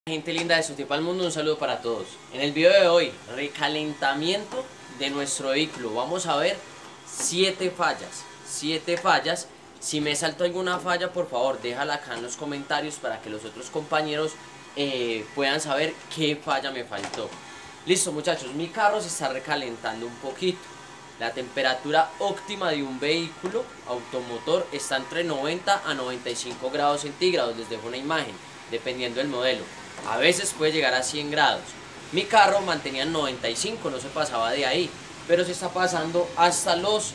Gente linda de Sotipa al Mundo, un saludo para todos. En el video de hoy, recalentamiento de nuestro vehículo. Vamos a ver 7 fallas. 7 fallas. Si me salto alguna falla, por favor, déjala acá en los comentarios para que los otros compañeros puedan saber qué falla me faltó. Listo, muchachos, mi carro se está recalentando un poquito. La temperatura óptima de un vehículo automotor está entre 90 a 95 grados centígrados. Les dejo una imagen, dependiendo del modelo. A veces puede llegar a 100 grados. Mi carro mantenía 95, no se pasaba de ahí, pero se está pasando hasta los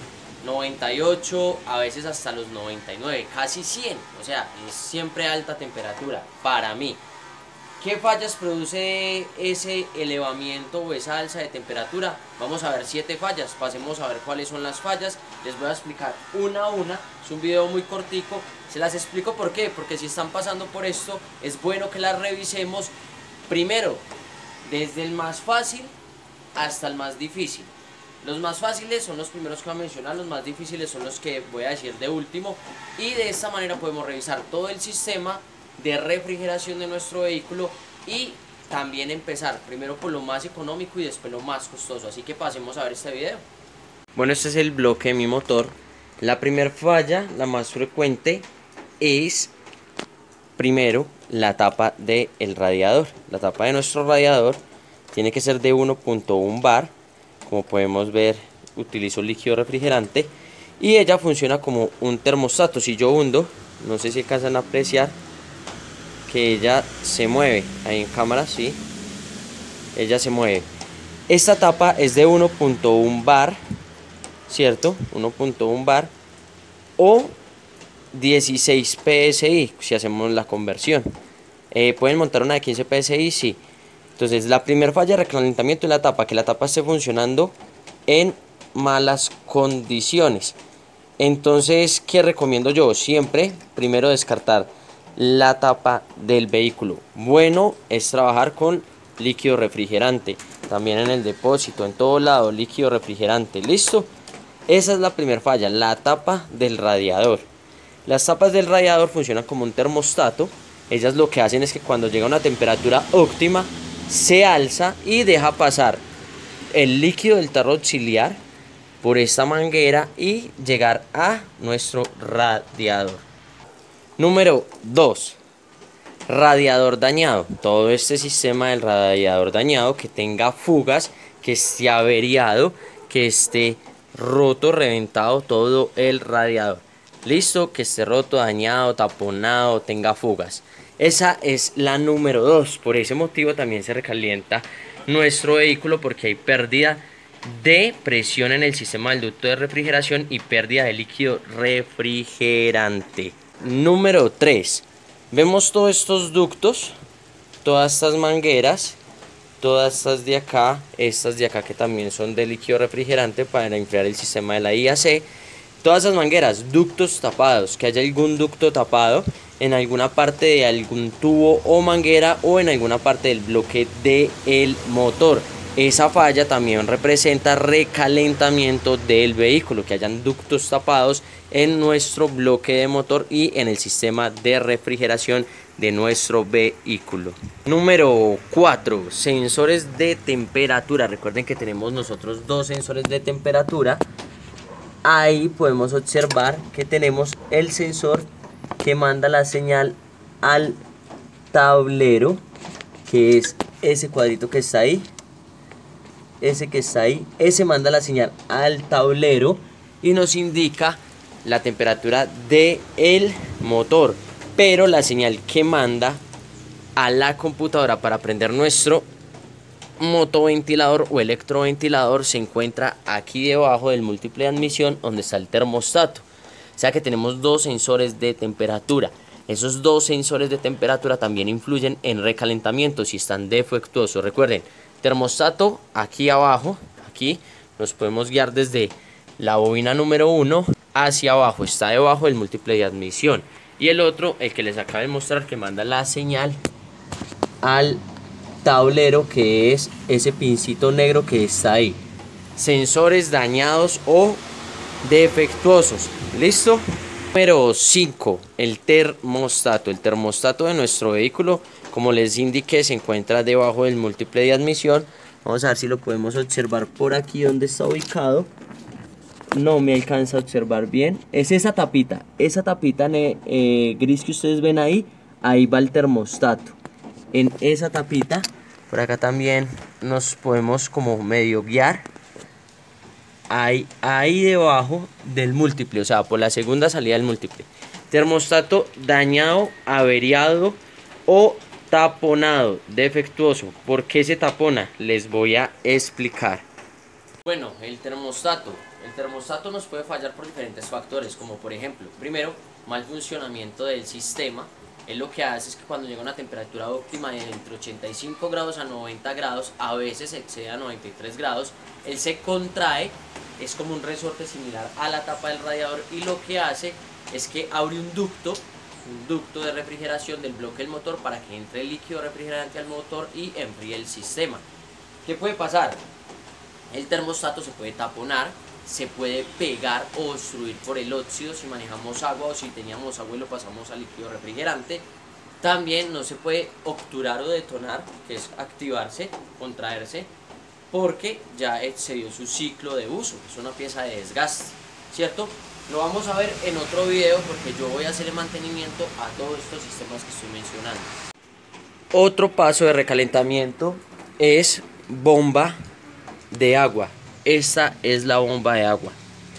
98, a veces hasta los 99, casi 100. O sea, es siempre alta temperatura para mí. ¿Qué fallas produce ese elevamiento o esa alza de temperatura? Vamos a ver 7 fallas, pasemos a ver cuáles son las fallas. Les voy a explicar una a una, es un video muy cortico. Se las explico por qué, porque si están pasando por esto, es bueno que las revisemos primero, desde el más fácil hasta el más difícil. Los más fáciles son los primeros que voy a mencionar, los más difíciles son los que voy a decir de último. Y de esta manera podemos revisar todo el sistema de refrigeración de nuestro vehículo y también empezar primero por lo más económico y después lo más costoso. Así que pasemos a ver este video. Bueno, este es el bloque de mi motor. La primera falla, la más frecuente, es primero la tapa del radiador. La tapa de nuestro radiador tiene que ser de 1.1 bar. Como podemos ver, utilizo líquido refrigerante y ella funciona como un termostato. Si yo hundo, no sé si alcanzan a apreciar que ella se mueve, ahí en cámara, sí, ella se mueve. Esta tapa es de 1.1 bar, ¿cierto? 1.1 bar o 16 PSI, si hacemos la conversión. ¿Pueden montar una de 15 PSI? Sí. Entonces, la primera falla de recalentamiento es la tapa, que la tapa esté funcionando en malas condiciones. Entonces, ¿qué recomiendo yo? Siempre, primero descartar la tapa del vehículo. Bueno es trabajar con líquido refrigerante, también en el depósito, en todo lado, líquido refrigerante. ¿Listo? Esa es la primera falla, la tapa del radiador. Las tapas del radiador funcionan como un termostato. Ellas lo que hacen es que cuando llega a una temperatura óptima, se alza y deja pasar el líquido del tarro auxiliar por esta manguera y llegar a nuestro radiador. Número 2. Radiador dañado. Todo este sistema del radiador dañado que tenga fugas, que esté averiado, que esté roto, reventado todo el radiador. Listo, que esté roto, dañado, taponado, tenga fugas. Esa es la número 2. Por ese motivo también se recalienta nuestro vehículo, porque hay pérdida de presión en el sistema del ducto de refrigeración y pérdida de líquido refrigerante. Número 3. Vemos todos estos ductos, todas estas mangueras, todas estas de acá que también son de líquido refrigerante para enfriar el sistema de la IAC. Todas esas mangueras, ductos tapados, que haya algún ducto tapado en alguna parte de algún tubo o manguera o en alguna parte del bloque del motor. Esa falla también representa recalentamiento del vehículo, que hayan ductos tapados en nuestro bloque de motor y en el sistema de refrigeración de nuestro vehículo. Número 4. Sensores de temperatura. Recuerden que tenemos nosotros 2 sensores de temperatura. Ahí podemos observar que tenemos el sensor que manda la señal al tablero, que es ese cuadrito que está ahí. Ese que está ahí, ese manda la señal al tablero y nos indica la temperatura del motor, pero la señal que manda a la computadora para prender nuestro motoventilador o electroventilador se encuentra aquí debajo del múltiple de admisión, donde está el termostato. O sea que tenemos 2 sensores de temperatura. Esos 2 sensores de temperatura también influyen en recalentamiento si están defectuosos. Recuerden, termostato aquí abajo, aquí nos podemos guiar desde la bobina número 1 hacia abajo, está debajo del múltiple de admisión. Y el otro, el que les acabo de mostrar, que manda la señal al tablero, que es ese pincito negro que está ahí. Sensores dañados o defectuosos. ¿Listo? Número 5, el termostato. El termostato de nuestro vehículo como les indiqué, se encuentra debajo del múltiple de admisión. Vamos a ver si lo podemos observar por aquí donde está ubicado. No me alcanza a observar bien. Es esa tapita gris que ustedes ven ahí. Ahí va el termostato. En esa tapita, por acá también nos podemos como medio guiar. Ahí debajo del múltiple, o sea, por la segunda salida del múltiple. Termostato dañado, averiado o taponado, defectuoso. ¿Por qué se tapona? Les voy a explicar. Bueno, el termostato nos puede fallar por diferentes factores, como por ejemplo, primero, mal funcionamiento del sistema. Él lo que hace es que cuando llega a una temperatura óptima de entre 85 grados a 90 grados, a veces excede a 93 grados, él se contrae, es como un resorte similar a la tapa del radiador, y lo que hace es que abre un ducto de refrigeración del bloque del motor para que entre el líquido refrigerante al motor y enfríe el sistema. ¿Qué puede pasar? El termostato se puede taponar, se puede pegar o obstruir por el óxido si manejamos agua, o si teníamos agua y lo pasamos al líquido refrigerante. También no se puede obturar o detonar, que es activarse, contraerse, porque ya excedió su ciclo de uso, es una pieza de desgaste, ¿cierto? Lo vamos a ver en otro video porque yo voy a hacer el mantenimiento a todos estos sistemas que estoy mencionando. Otro paso de recalentamiento es bomba de agua. Esta es la bomba de agua,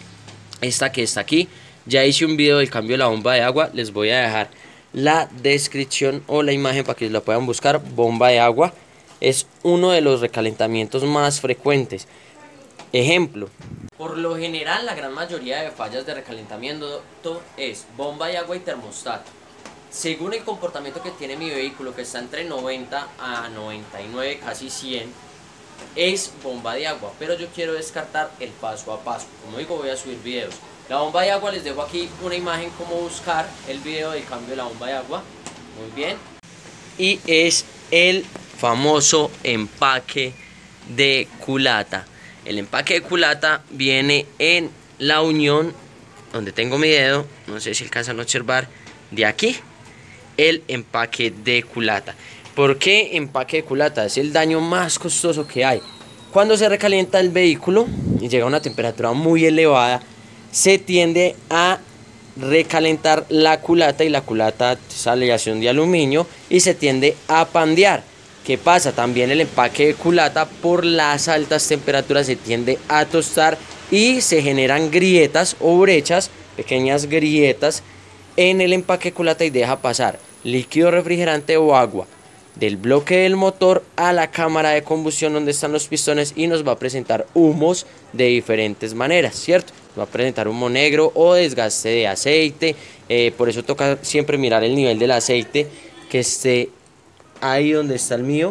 esta que está aquí. Ya hice un video del cambio de la bomba de agua, les voy a dejar la descripción o la imagen para que la puedan buscar. Bomba de agua es uno de los recalentamientos más frecuentes. Ejemplo, por lo general la gran mayoría de fallas de recalentamiento es bomba de agua y termostato. Según el comportamiento que tiene mi vehículo, que está entre 90 a 99, casi 100, es bomba de agua, pero yo quiero descartar el paso a paso. Como digo, voy a subir videos. La bomba de agua, les dejo aquí una imagen cómo buscar el video del cambio de la bomba de agua. Muy bien. Y es el famoso empaque de culata. El empaque de culata viene en la unión donde tengo mi dedo, no sé si alcanzan a observar, de aquí, el empaque de culata. ¿Por qué empaque de culata? Es el daño más costoso que hay. Cuando se recalienta el vehículo y llega a una temperatura muy elevada, se tiende a recalentar la culata, y la culata es aleación de aluminio y se tiende a pandear. ¿Qué pasa? También el empaque de culata, por las altas temperaturas, se tiende a tostar y se generan grietas o brechas, pequeñas grietas en el empaque de culata, y deja pasar líquido refrigerante o agua del bloque del motor a la cámara de combustión donde están los pistones, y nos va a presentar humos de diferentes maneras, ¿cierto? Va a presentar humo negro o desgaste de aceite. Por eso toca siempre mirar el nivel del aceite, que esté ahí donde está el mío,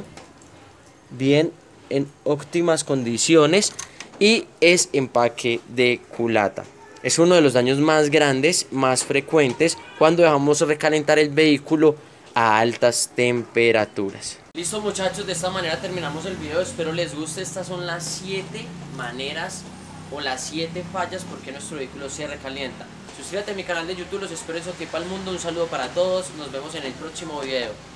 bien en óptimas condiciones. Y es empaque de culata. Es uno de los daños más grandes, más frecuentes, cuando dejamos recalentar el vehículo a altas temperaturas. Listo, muchachos, de esta manera terminamos el video. Espero les guste. Estas son las 7 maneras o las 7 fallas porque nuestro vehículo se recalienta. Suscríbete a mi canal de YouTube, los espero en Sotipa al Mundo. Un saludo para todos, nos vemos en el próximo video.